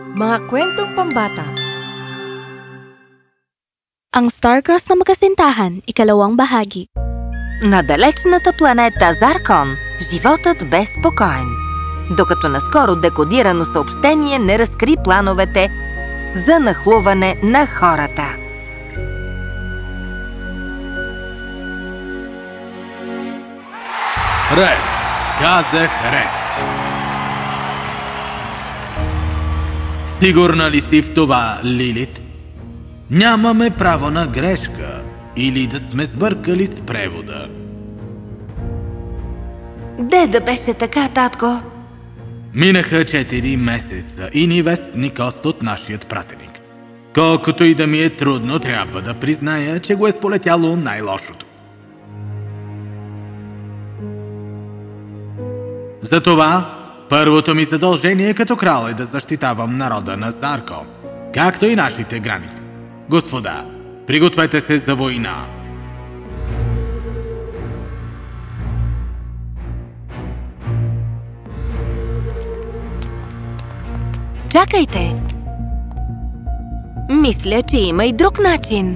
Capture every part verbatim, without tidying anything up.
Mga kwentong pambata. Ang Star-Crossed na Magkasintahan, иkalawang bahagi. На далечната планета Заркон животът бе спокоен, докато наскоро декодирано съобщение не разкри плановете за нахлуване на хората. Ред! Казах ред! Сигурна ли си в това, Лилит? Нямаме право на грешка или да сме сбъркали с превода. Де да беше така, татко? Минаха четири месеца и ни вестни кост от нашият пратеник. Колкото и да ми е трудно, трябва да призная, че го е сполетяло най-лошото. Затова първото ми задължение като крал е да защитавам народа на Заркон, както и нашите граници. Господа, пригответе се за война! Чакайте! Мисля, че има и друг начин.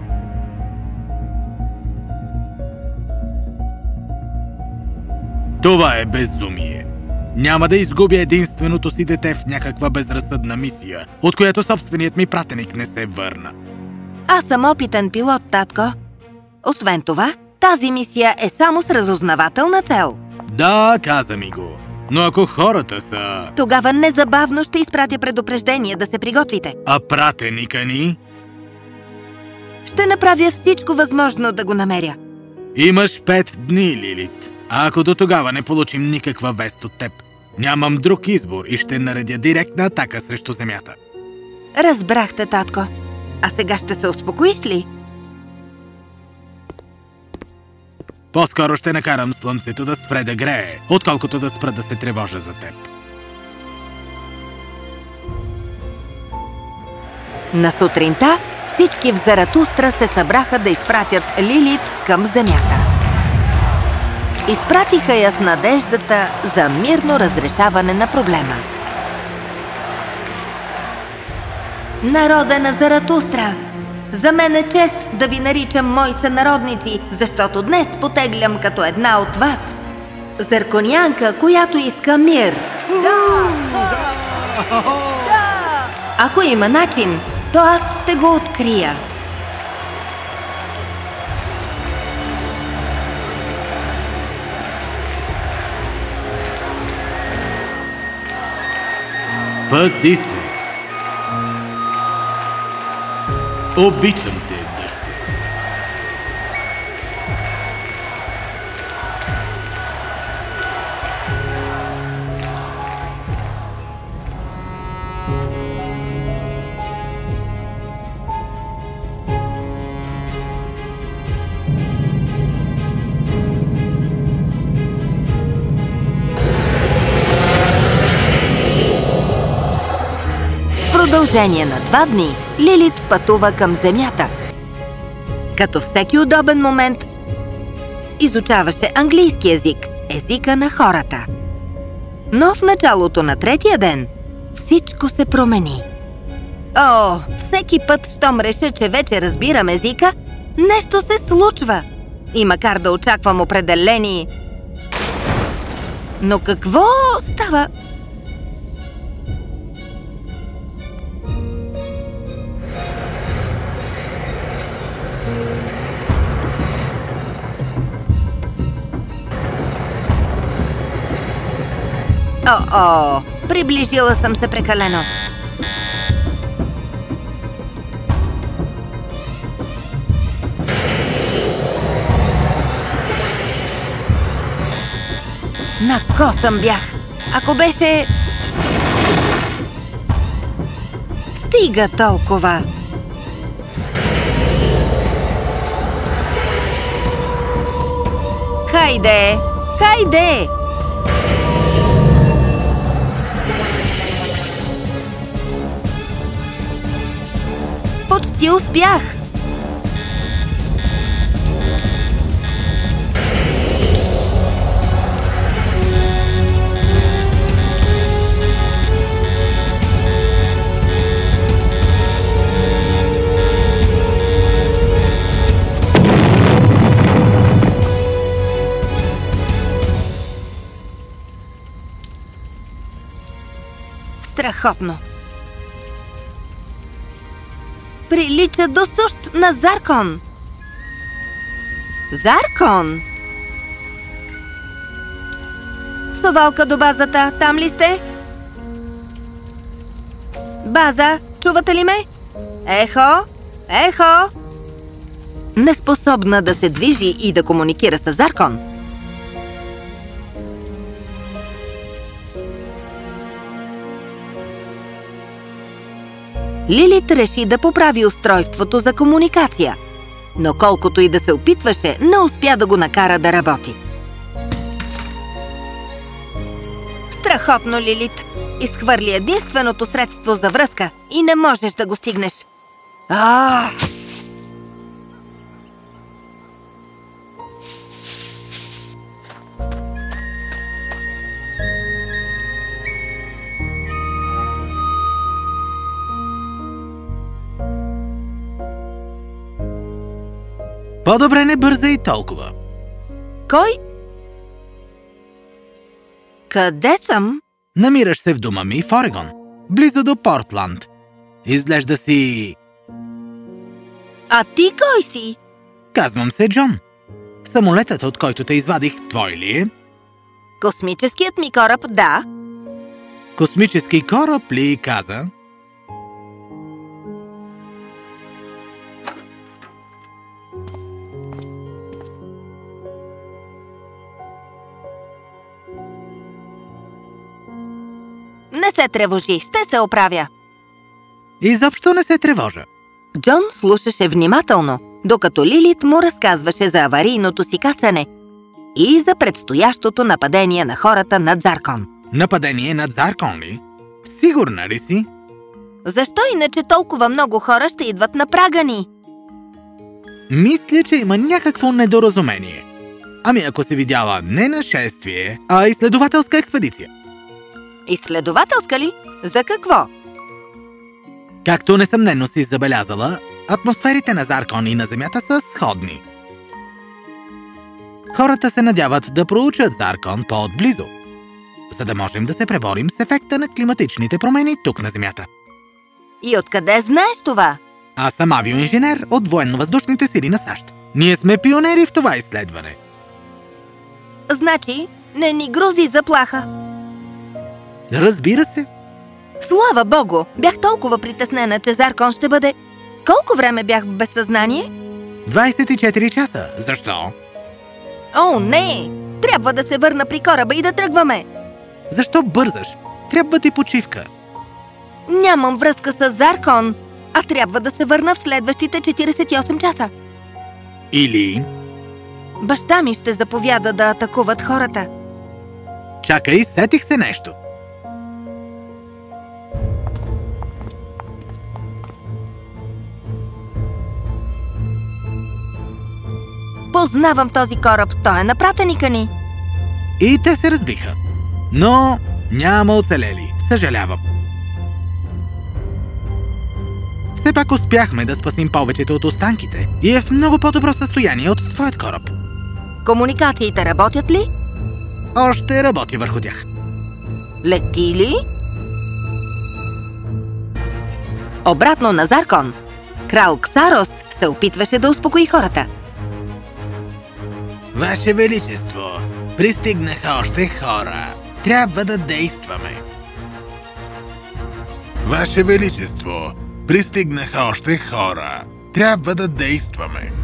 Това е безумие. Няма да изгубя единственото си дете в някаква безразсъдна мисия, от която собственият ми пратеник не се върна. Аз съм опитен пилот, татко. Освен това, тази мисия е само с разузнавателна цел. Да, каза ми го. Но ако хората са... Тогава незабавно ще изпратя предупреждение да се приготвите. А пратеника ни? Ще направя всичко възможно да го намеря. Имаш пет дни, Лилит. А ако до тогава не получим никаква вест от теб, нямам друг избор и ще наредя директна атака срещу земята. Разбрахте, татко. А сега ще се успокоиш ли? По-скоро ще накарам слънцето да спре да грее, отколкото да спра да се тревожа за теб. На сутринта всички в Заратустра се събраха да изпратят Лилит към земята. Изпратиха я с надеждата за мирно разрешаване на проблема. Народа на Заратустра, за мен е чест да ви наричам мои сънародници, защото днес потеглям като една от вас. Зарконянка, която иска мир. Да! Да! Ако има начин, то аз ще го открия. Пази се! Обичам те, дъще! Продължение на два дни Лилит пътува към земята. Като всеки удобен момент изучаваше английски език, езика на хората. Но в началото на третия ден всичко се промени. О, всеки път, щом реша, че вече разбирам езика, нещо се случва. И макар да очаквам определени... Но какво става? О-о, приближила съм се прекалено. На косъм бях. Ако беше... Стига толкова. Хайде! Хайде! Почти успях! Страхотно! Прилича до сущ на Заркон! Заркон! Совалка до базата, там ли сте? База, чувате ли ме? Ехо! Ехо! Неспособна да се движи и да комуникира с Заркон. Лилит реши да поправи устройството за комуникация, но колкото и да се опитваше, не успя да го накара да работи. Страхотно, Лилит! Изхвърли единственото средство за връзка и не можеш да го стигнеш. А! По-добре не бързай толкова. Кой? Къде съм? Намираш се в дома ми в Орегон, близо до Портланд. Изглежда си... А ти кой си? Казвам се Джон. Самолетът, от който те извадих, твой ли е? Космическият ми кораб, да. Космически кораб ли каза? Не се тревожи, ще се оправя. Изобщо не се тревожа. Джон слушаше внимателно, докато Лилит му разказваше за аварийното си кацане и за предстоящото нападение на хората над Заркон. Нападение над Заркон ли? Сигурна ли си? Защо иначе толкова много хора ще идват на прага ни? Мисля, че има някакво недоразумение. Ами ако си видяла не нашествие, а изследователска експедиция. Изследователска ли? За какво? Както несъмнено си забелязала, атмосферите на Заркон и на Земята са сходни. Хората се надяват да проучат Заркон по-отблизо, за да можем да се преборим с ефекта на климатичните промени тук на Земята. И откъде знаеш това? Аз съм авиоинженер от военно-въздушните сили на САЩ. Ние сме пионери в това изследване. Значи, не ни грози заплаха. Разбира се. Слава Богу! Бях толкова притеснена, че Заркон ще бъде... Колко време бях в безсъзнание? двайсет и четири часа. Защо? О, не! Трябва да се върна при кораба и да тръгваме. Защо бързаш? Трябва ти почивка. Нямам връзка с Заркон, а трябва да се върна в следващите четирийсет и осем часа. Или... Баща ми ще заповяда да атакуват хората. Чакай, сетих се нещо. Познавам този кораб, той е на пратеника ни. И те се разбиха. Но няма оцелели, съжалявам. Все пак успяхме да спасим повечето от останките и е в много по-добро състояние от твоят кораб. Комуникациите работят ли? Още работи върху тях. Лети ли? Обратно на Заркон. Крал Ксарос се опитваше да успокои хората. Ваше Величество, пристигнаха още хора. Трябва да действаме. Ваше Величество, пристигнаха още хора. Трябва да действаме.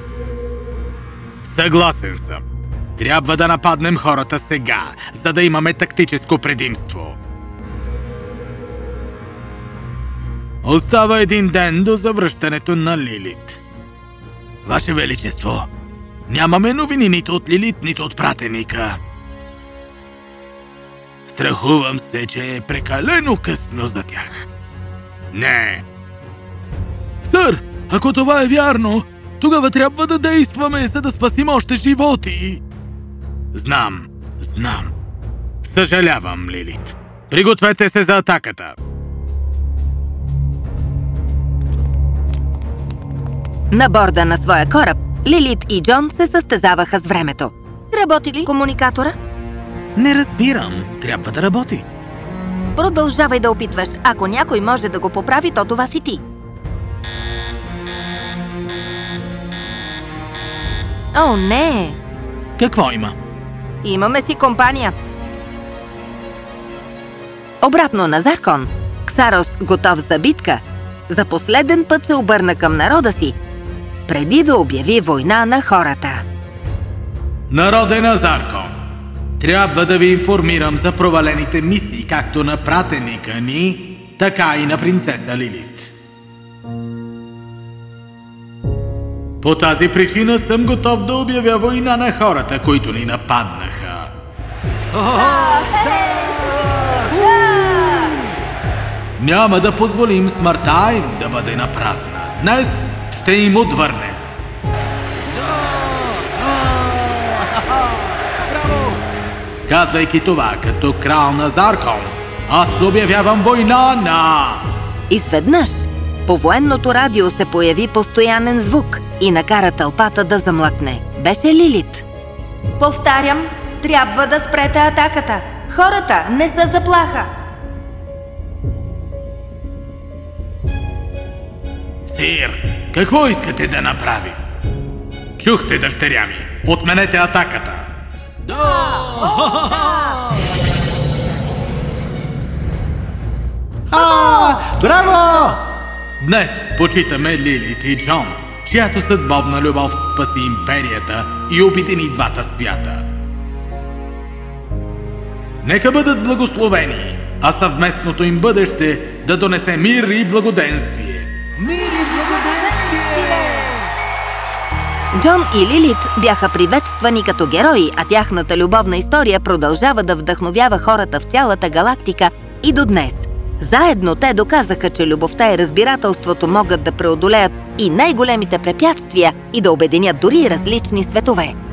Съгласен съм. Трябва да нападнем хората сега, за да имаме тактическо предимство. Остава един ден до завръщането на Лилит. Ваше Величество, нямаме новини нито от Лилит, нито от пратеника. Страхувам се, че е прекалено късно за тях. Не. Сър, ако това е вярно, тогава трябва да действаме, за да спасим още животи. Знам, знам. Съжалявам, Лилит. Пригответе се за атаката. На борда на своя кораб, Лилит и Джон се състезаваха с времето. Работи ли комуникатора? Не разбирам. Трябва да работи. Продължавай да опитваш. Ако някой може да го поправи, то това си ти. О, не! Какво има? Имаме си компания. Обратно на Заркон, Ксарос, готов за битка, за последен път се обърна към народа си, преди да обяви война на хората. Народе на Заркон, трябва да ви информирам за провалените мисии, както на пратеника ни, така и на принцеса Лилит. По тази причина съм готов да обявя война на хората, които ни нападнаха. Няма да позволим смъртта им да бъде напразна. Днес ще им отвърнем. Казвайки това като крал на Заркон, аз обявявам война на... Изведнъж по военното радио се появи постоянен звук и накара тълпата да замлъкне. Беше Лилит. Повтарям, трябва да спрете атаката. Хората не са заплаха. Сир, какво искате да направим? Чухте, дъщеря ми. Отменете атаката. Да! А, браво! Днес почитаме Лилит и Джон, чиято съдбовна любов спаси империята и обедини двата свята. Нека бъдат благословени, а съвместното им бъдеще да донесе мир и благоденствие. Мир и благоденствие! Джон и Лилит бяха приветствани като герои, а тяхната любовна история продължава да вдъхновява хората в цялата галактика и до днес. Заедно те доказаха, че любовта и разбирателството могат да преодолеят и най-големите препятствия и да обединят дори различни светове.